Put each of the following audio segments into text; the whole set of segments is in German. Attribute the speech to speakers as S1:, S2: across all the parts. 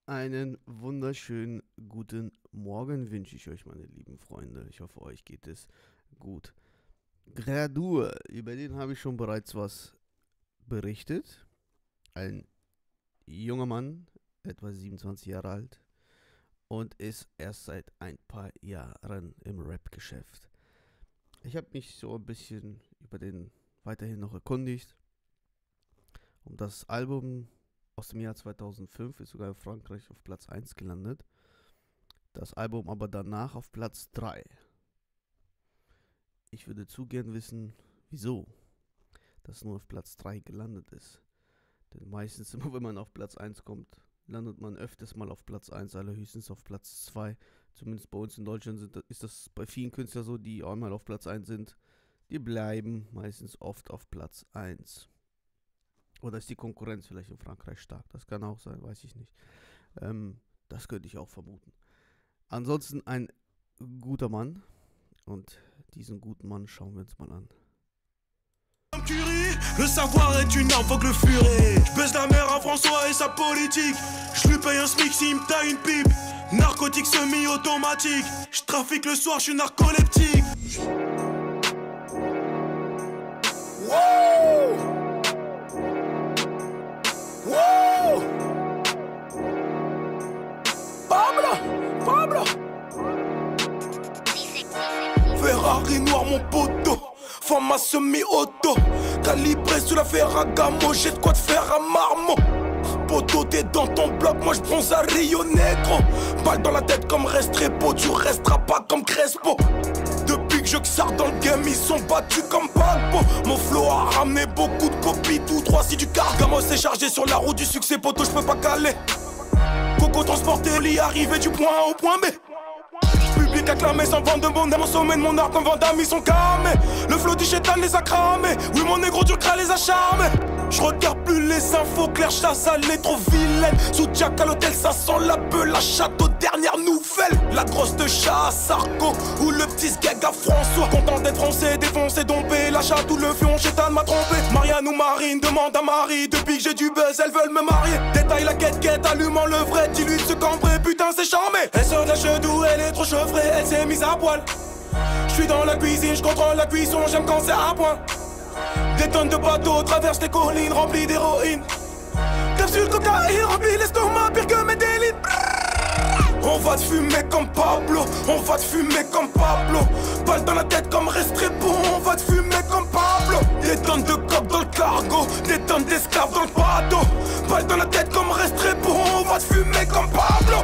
S1: Einen wunderschönen guten Morgen wünsche ich euch, meine lieben Freunde. Ich hoffe, euch geht es gut. Gradur, über den habe ich schon bereits was berichtet. Ein junger Mann, etwa 27 Jahre alt, und ist erst seit ein paar Jahren im Rap-Geschäft. Ich habe mich so ein bisschen über den weiterhin noch erkundigt. Und das Album aus dem Jahr 2005 ist sogar in Frankreich auf Platz 1 gelandet. Das Album aber danach auf Platz 3. Ich würde zu gern wissen, wieso das nur auf Platz 3 gelandet ist. Denn meistens immer, wenn man auf Platz 1 kommt, landet man öfters mal auf Platz 1, allerhöchstens auf Platz 2. Zumindest bei uns in Deutschland ist das bei vielen Künstlern so, die einmal auf Platz 1 sind. Die bleiben meistens oft auf Platz 1. Oder ist die Konkurrenz vielleicht in Frankreich stark? Das kann auch sein, weiß ich nicht. Das könnte ich auch vermuten. Ansonsten ein guter Mann. Und diesen guten Mann schauen wir uns mal an.
S2: Le savoir est une arme, faut que le furet. Je baisse la mère à François et sa politique. Je lui paye un SMIC s'il me taille une pipe. Narcotique semi-automatique. Je trafique le soir, je suis narcoleptique. Wow! Wow! Pablo! Pablo! Ferrari noir mon poteau. Femme à semi-auto. Calibré sous la Ferragamo. J'ai de quoi te faire un marmot. Poteau t'es dans ton bloc. Moi je bronze à Rio Negro. Balle dans la tête comme Restrepo. Tu resteras pas comme Crespo. Depuis que je sors dans le game, ils sont battus comme Bagbo. Mon flow a ramené beaucoup de copies. Tout droit si du cargamo c'est chargé sur la route du succès. Poteau je peux pas caler. Coco transporté, lit arrivé du point A au point B. Public acclamé sans vente de mon âme. Au sommet de mon art comme Vandame ils sont camés. Le flow du chétan les a cramés. Oui mon négro du cras les a charmés. Je regarde plus les infos, Claire chasse, elle est trop vilaine. Sous Jack à l'hôtel, ça sent la beuh, la château, dernière nouvelle. La grosse de chat à Sarko, ou le petit sgeg à François. Content d'être français, défoncé, dompé. La chatte ou le fion, chétan m'a trompé. Marianne ou Marine, demande à Marie. Depuis que j'ai du buzz, elles veulent me marier. Détaille la quête, allumant le vrai, dilue ce cambré. Putain, c'est charmé. Elle sort de la chedou, elle est trop chevrée, elle s'est mise à poil. Je suis dans la cuisine, je contrôle la cuisson, j'aime quand c'est à point. Des tonnes de bateaux traversent les collines remplies d'héroïne. Capsule cocaïne remplit l'estomac pire que Medellin. On va te fumer comme Pablo, on va te fumer comme Pablo. Balle dans la tête comme Restrepo, on va te fumer comme Pablo. Des tonnes de coke dans le cargo, des tonnes d'esclaves dans le bateau. Balle dans la tête comme Restrepo, on va te fumer comme Pablo.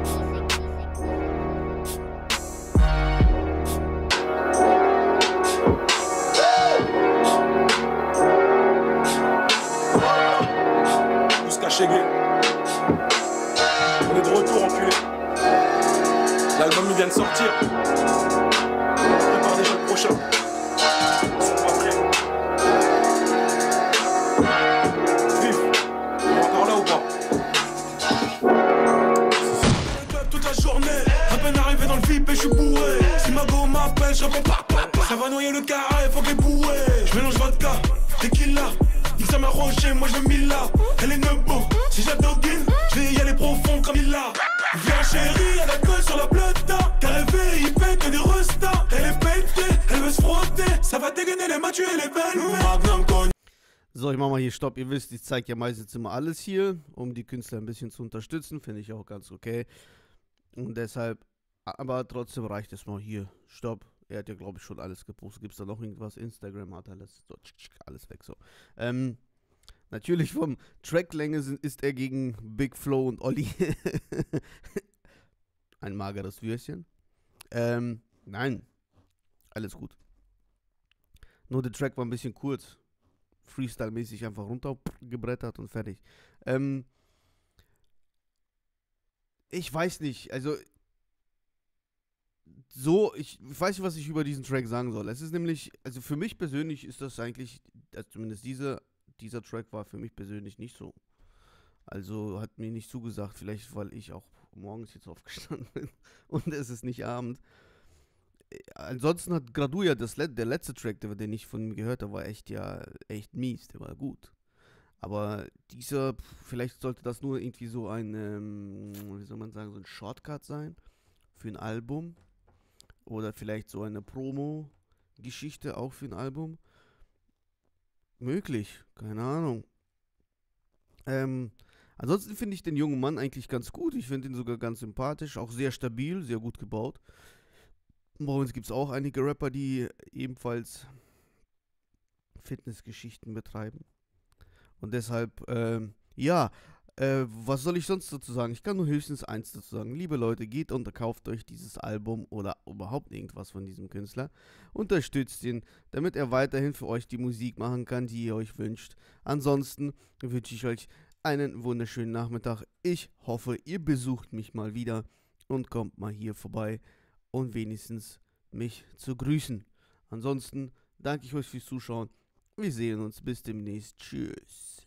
S2: On est de retour enculé. L'album il vient de sortir. On prépare déjà le prochain. Ils sont pas prêts. Vif. On est encore là ou pas? Toute la journée. À peine arrivé dans le VIP et je suis bourré. Si ma go m'appelle, je réponds pas. Ça va noyer le carré, faut que les bouées. Je mélange vodka, tequila. Ça m'a roché, moi je me mille là. Elle est nebo, si j'adoguine, je vais y aller profond comme il a. Viens chérie, elle a gueule sur la plata. Car elle fait que des restas. Elle est pétée, elle veut se frotter. Ça va dégainer les matchs et les belles.
S1: So, ich mach mal hier Stopp. Ihr wisst, ich zeige ja meistens immer alles hier, um die Künstler ein bisschen zu unterstützen. Finde ich auch ganz okay. Und deshalb, aber trotzdem reicht es mal hier. Stopp. Er hat ja, glaube ich, schon alles gepostet. Gibt es da noch irgendwas? Instagram hat alles. So, alles weg so. Natürlich vom Tracklänge ist er gegen Big Flo und Olli ein mageres Würstchen. Nein. Alles gut. Nur der Track war ein bisschen kurz. Freestyle-mäßig einfach runtergebrettert und fertig. Ich weiß nicht, also so, ich weiß nicht, was ich über diesen Track sagen soll. Es ist nämlich, also für mich persönlich ist das eigentlich, also zumindest dieser Track war für mich persönlich nicht so. Also hat mir nicht zugesagt, vielleicht weil ich auch morgens jetzt aufgestanden bin und es ist nicht Abend. Ansonsten hat Graduja, der letzte Track, den ich von ihm gehört habe, war echt mies, der war gut. Aber dieser, vielleicht sollte das nur irgendwie so ein, wie soll man sagen, so ein Shortcut sein für ein Album. Oder vielleicht so eine Promo-Geschichte auch für ein Album. Möglich, keine Ahnung. Ähm, ansonsten finde ich den jungen Mann eigentlich ganz gut. Ich finde ihn sogar ganz sympathisch, auch sehr stabil, sehr gut gebaut. Bei uns gibt es auch einige Rapper, die ebenfalls Fitnessgeschichten betreiben. Und deshalb, ja, was soll ich sonst dazu sagen? Ich kann nur höchstens eins dazu sagen. Liebe Leute, geht und kauft euch dieses Album oder überhaupt irgendwas von diesem Künstler. Unterstützt ihn, damit er weiterhin für euch die Musik machen kann, die ihr euch wünscht. Ansonsten wünsche ich euch einen wunderschönen Nachmittag. Ich hoffe, ihr besucht mich mal wieder und kommt mal hier vorbei und wenigstens mich zu grüßen. Ansonsten danke ich euch fürs Zuschauen. Wir sehen uns bis demnächst. Tschüss.